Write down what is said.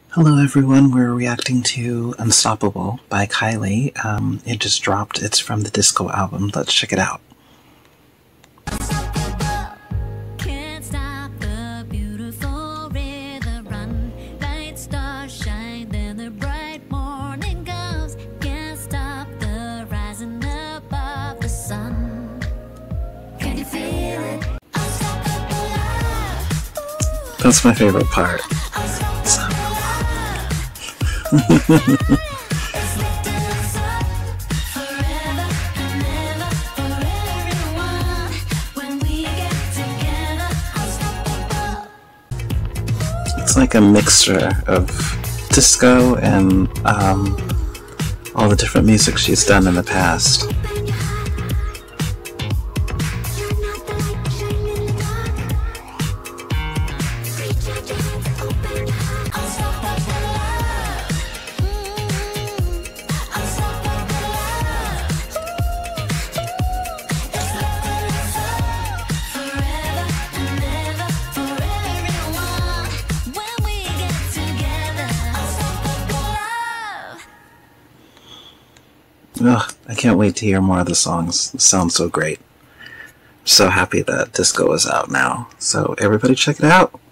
Hello everyone, we're reacting to Unstoppable by Kylie. It just dropped. It's from the Disco album. Let's check it out. Can't stop the beautiful river run. Light stars shine, then the bright morning comes. Can't stop the rising above the sun. Can you feel it? That's my favorite part. It's like a mixture of disco and all the different music she's done in the past. Ugh, I can't wait to hear more of the songs. It sounds so great. I'm so happy that disco is out now. So everybody check it out.